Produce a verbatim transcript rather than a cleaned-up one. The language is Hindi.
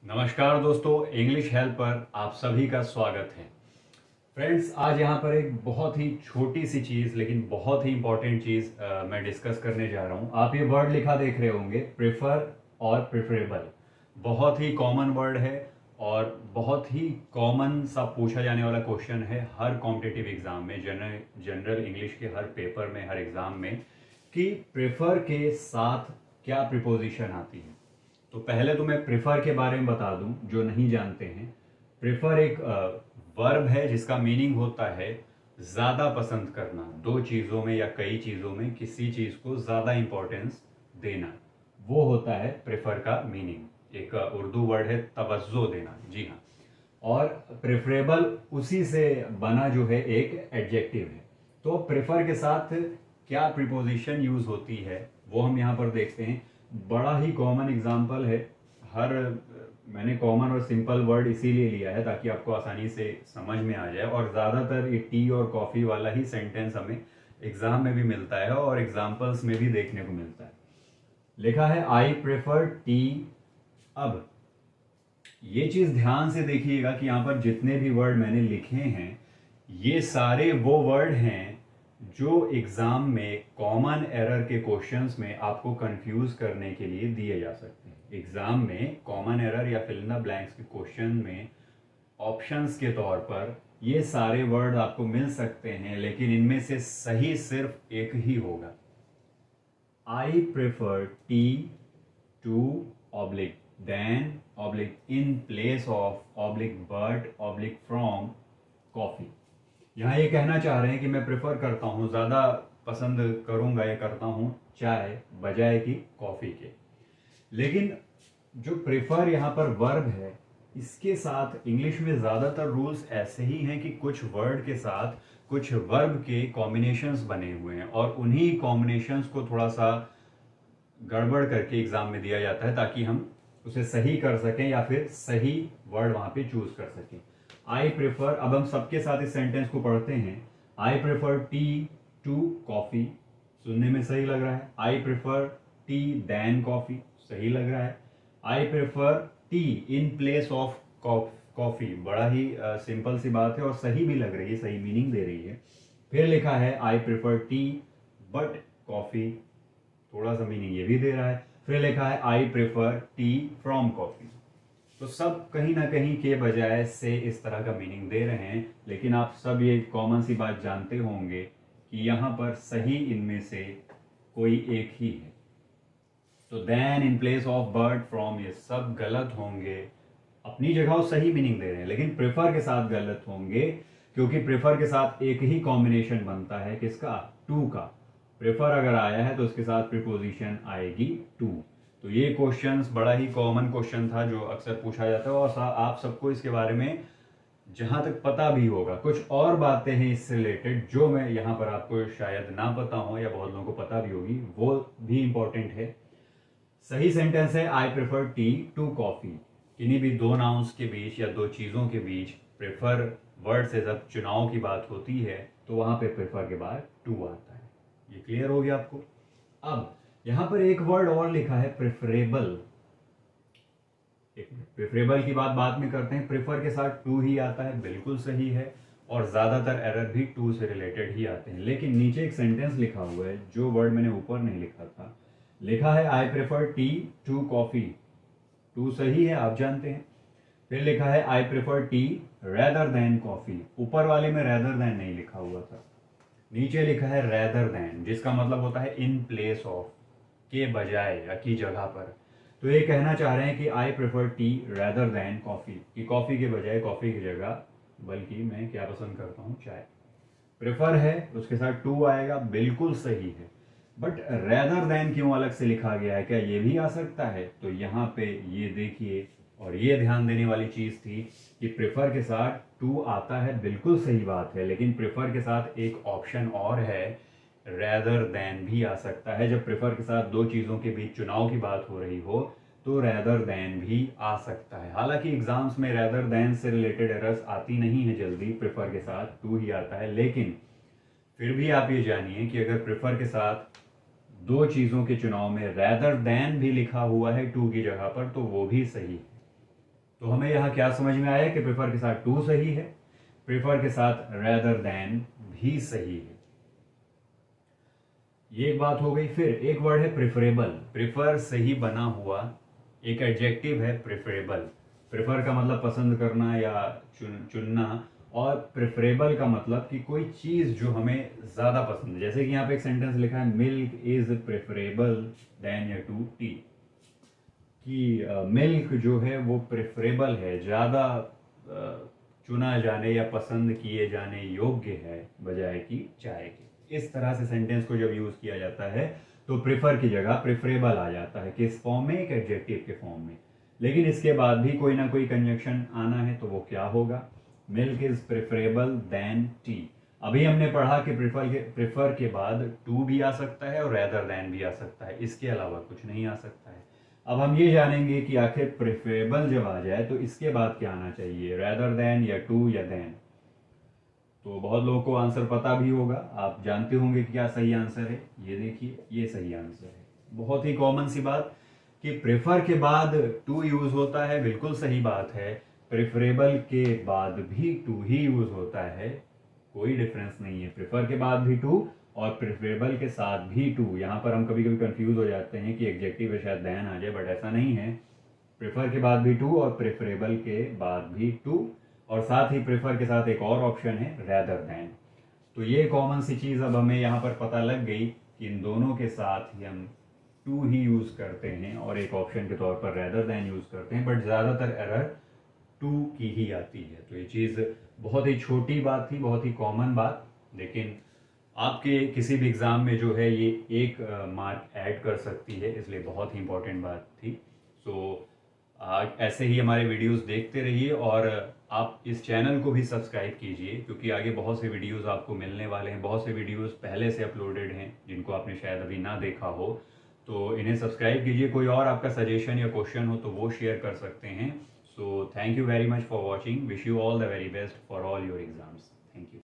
नमस्कार दोस्तों, इंग्लिश हेल्प पर आप सभी का स्वागत है। फ्रेंड्स, आज यहाँ पर एक बहुत ही छोटी सी चीज़ लेकिन बहुत ही इंपॉर्टेंट चीज़ मैं डिस्कस करने जा रहा हूँ। आप ये वर्ड लिखा देख रहे होंगे, प्रेफर और प्रेफरेबल। बहुत ही कॉमन वर्ड है और बहुत ही कॉमन सा पूछा जाने वाला क्वेश्चन है हर कॉम्पिटिटिव एग्जाम में, जनरल जनरल इंग्लिश के हर पेपर में, हर एग्जाम में, कि प्रेफर के साथ क्या प्रिपोजिशन आती है। तो पहले तो मैं प्रेफर के बारे में बता दूं जो नहीं जानते हैं। प्रेफर एक वर्ब है जिसका मीनिंग होता है ज़्यादा पसंद करना, दो चीज़ों में या कई चीज़ों में किसी चीज़ को ज़्यादा इंपॉर्टेंस देना, वो होता है प्रेफर का मीनिंग। एक उर्दू वर्ड है तवज्जो देना, जी हाँ। और प्रेफरेबल उसी से बना जो है एक एडजेक्टिव है। तो प्रेफर के साथ क्या प्रिपोजिशन यूज होती है वो हम यहाँ पर देखते हैं। बड़ा ही कॉमन एग्जाम्पल है। हर मैंने कॉमन और सिंपल वर्ड इसीलिए लिया है ताकि आपको आसानी से समझ में आ जाए, और ज़्यादातर ये टी और कॉफ़ी वाला ही सेंटेंस हमें एग्जाम में भी मिलता है और एग्जाम्पल्स में भी देखने को मिलता है। लिखा है आई प्रेफर टी। अब ये चीज़ ध्यान से देखिएगा कि यहाँ पर जितने भी वर्ड मैंने लिखे हैं ये सारे वो वर्ड हैं जो एग्जाम में कॉमन एरर के क्वेश्चंस में आपको कंफ्यूज करने के लिए दिए जा सकते हैं। एग्जाम में कॉमन एरर या फिल इन द ब्लैंक्स के क्वेश्चन में ऑप्शंस के तौर पर ये सारे वर्ड आपको मिल सकते हैं, लेकिन इनमें से सही सिर्फ एक ही होगा। I prefer tea to oblique than oblique in place of oblique but oblique from coffee. यहाँ ये कहना चाह रहे हैं कि मैं प्रेफर करता हूँ, ज़्यादा पसंद करूँगा या करता हूँ चाय बजाय की कॉफ़ी के। लेकिन जो प्रेफर यहाँ पर वर्ब है, इसके साथ इंग्लिश में ज़्यादातर रूल्स ऐसे ही हैं कि कुछ वर्ड के साथ कुछ वर्ब के कॉम्बिनेशंस बने हुए हैं और उन्हीं कॉम्बिनेशंस को थोड़ा सा गड़बड़ करके एग्जाम में दिया जाता है ताकि हम उसे सही कर सकें या फिर सही वर्ड वहाँ पे चूज कर सकें। आई प्रेफर, अब हम सबके साथ इस सेंटेंस को पढ़ते हैं। I prefer tea to coffee, सुनने में सही लग रहा है। I prefer tea than coffee, सही लग रहा है। I prefer tea in place of coffee, बड़ा ही सिंपल सी बात है और सही भी लग रही है, सही मीनिंग दे रही है। फिर लिखा है I prefer tea but coffee, थोड़ा सा मीनिंग ये भी दे रहा है। फिर लिखा है I prefer tea from coffee. तो सब कहीं ना कहीं के बजाय से इस तरह का मीनिंग दे रहे हैं, लेकिन आप सब ये कॉमन सी बात जानते होंगे कि यहाँ पर सही इनमें से कोई एक ही है। तो than in place of but from, ये सब गलत होंगे। अपनी जगह वो सही मीनिंग दे रहे हैं लेकिन प्रेफर के साथ गलत होंगे, क्योंकि प्रेफर के साथ एक ही कॉम्बिनेशन बनता है, किसका? टू का। प्रेफर अगर आया है तो उसके साथ प्रीपोजिशन आएगी टू। तो ये क्वेश्चंस बड़ा ही कॉमन क्वेश्चन था जो अक्सर पूछा जाता है, और आप सबको इसके बारे में जहां तक पता भी होगा। कुछ और बातें हैं इससे रिलेटेड जो मैं यहाँ पर आपको शायद ना पता हो या बहुत लोगों को पता भी होगी, वो भी इंपॉर्टेंट है। सही सेंटेंस है I prefer tea to coffee. किन्हीं भी दो नाउन्स के बीच या दो चीजों के बीच प्रेफर वर्ड से जब चुनाव की बात होती है तो वहां पे प्रेफर के बाद टू आता है। ये क्लियर हो गया आपको? अब यहां पर एक वर्ड और लिखा है प्रेफरेबल। प्रेफरेबल की बात बाद में करते हैं। प्रेफर के साथ टू ही आता है, बिल्कुल सही है, और ज्यादातर एरर भी टू से रिलेटेड ही आते हैं। लेकिन नीचे एक सेंटेंस लिखा हुआ है जो वर्ड मैंने ऊपर नहीं लिखा था। लिखा है I prefer tea to coffee, to सही है, आप जानते हैं। फिर लिखा है I prefer tea rather than coffee, ऊपर वाले में रेदर देन नहीं लिखा हुआ था, नीचे लिखा है रेदर देन, जिसका मतलब होता है इन प्लेस ऑफ, के बजाय या की जगह पर। तो ये कहना चाह रहे हैं कि I prefer tea rather than coffee, कि कॉफी के बजाय, कॉफी की जगह बल्कि मैं क्या पसंद करता हूँ, चाय। प्रेफर है, उसके साथ टू आएगा, बिल्कुल सही है। बट रेदर देन क्यों अलग से लिखा गया है, क्या ये भी आ सकता है? तो यहाँ पे ये देखिए, और ये ध्यान देने वाली चीज थी कि प्रेफर के साथ टू आता है, बिल्कुल सही बात है, लेकिन प्रेफर के साथ एक ऑप्शन और है, रेदर देन भी आ सकता है। जब प्रेफर के साथ दो चीजों के बीच चुनाव की बात हो रही हो तो रेदर देन भी आ सकता है। हालांकि एग्जाम्स में रेदर देन से रिलेटेड एरर्स आती नहीं है जल्दी, प्रेफर के साथ टू ही आता है। लेकिन फिर भी आप ये जानिए कि अगर प्रेफर के साथ दो चीजों के चुनाव में रेदर देन भी लिखा हुआ है टू की जगह पर, तो वो भी सही है। तो हमें यहाँ क्या समझ में आया कि प्रेफर के साथ टू सही है, प्रेफर के साथ रेदर देन भी सही है। ये एक बात हो गई। फिर एक वर्ड है प्रेफरेबल। प्रेफर से ही बना हुआ एक एडजेक्टिव है प्रेफरेबल। प्रेफर का मतलब पसंद करना या चुन चुनना, और प्रेफरेबल का मतलब कि कोई चीज जो हमें ज्यादा पसंद है। जैसे कि यहाँ पे एक सेंटेंस लिखा है, मिल्क इज प्रेफरेबल देन या टू टी, कि मिल्क जो है वो प्रेफरेबल है, ज्यादा चुना जाने या पसंद किए जाने योग्य है बजाय कि चाय के। इस तरह से सेंटेंस को जब यूज किया जाता है तो प्रेफर की जगह प्रेफरेबल आ जाता है। किस फॉर्म में? एक एडजेक्टिव के फॉर्म में। लेकिन इसके बाद भी कोई ना कोई कंजंक्शन आना है, तो वो क्या होगा? Milk is preferable than tea. अभी हमने पढ़ा कि प्रेफर के प्रेफर के बाद टू भी आ सकता है और रेदर देन भी आ सकता है, इसके अलावा कुछ नहीं आ सकता है। अब हम ये जानेंगे कि आखिर प्रेफरेबल जब आ जाए तो इसके बाद क्या आना चाहिए, रेदर देन या टू या देन। तो बहुत लोगों को आंसर पता भी होगा, आप जानते होंगे कि क्या सही आंसर है। ये देखिए, ये सही आंसर है। बहुत ही कॉमन सी बात कि प्रेफर के बाद टू यूज होता है, बिल्कुल सही बात है। प्रेफरेबल के बाद भी टू ही यूज होता है, कोई डिफरेंस नहीं है। प्रेफर के बाद भी टू और प्रेफरेबल के साथ भी टू। यहाँ पर हम कभी कभी कंफ्यूज हो जाते हैं कि एग्जेक्टिव है शायद देन आ जाए, बट ऐसा नहीं है। प्रेफर के बाद भी टू और प्रेफरेबल के बाद भी टू, और साथ ही प्रेफर के साथ एक और ऑप्शन है रेदर देन। तो ये कॉमन सी चीज अब हमें यहाँ पर पता लग गई कि इन दोनों के साथ ही हम टू ही यूज करते हैं और एक ऑप्शन के तौर पर रेदर देन यूज करते हैं, बट ज्यादातर एरर टू की ही आती है। तो ये चीज बहुत ही छोटी बात थी, बहुत ही कॉमन बात, लेकिन आपके किसी भी एग्जाम में जो है ये एक मार्क ऐड कर सकती है, इसलिए बहुत ही इंपॉर्टेंट बात थी। सो आज ऐसे ही हमारे वीडियोस देखते रहिए और आप इस चैनल को भी सब्सक्राइब कीजिए, क्योंकि आगे बहुत से वीडियोस आपको मिलने वाले हैं। बहुत से वीडियोस पहले से अपलोडेड हैं जिनको आपने शायद अभी ना देखा हो, तो इन्हें सब्सक्राइब कीजिए। कोई और आपका सजेशन या क्वेश्चन हो तो वो शेयर कर सकते हैं। So thank you very much for watching. Wish you all the very best for all your exams.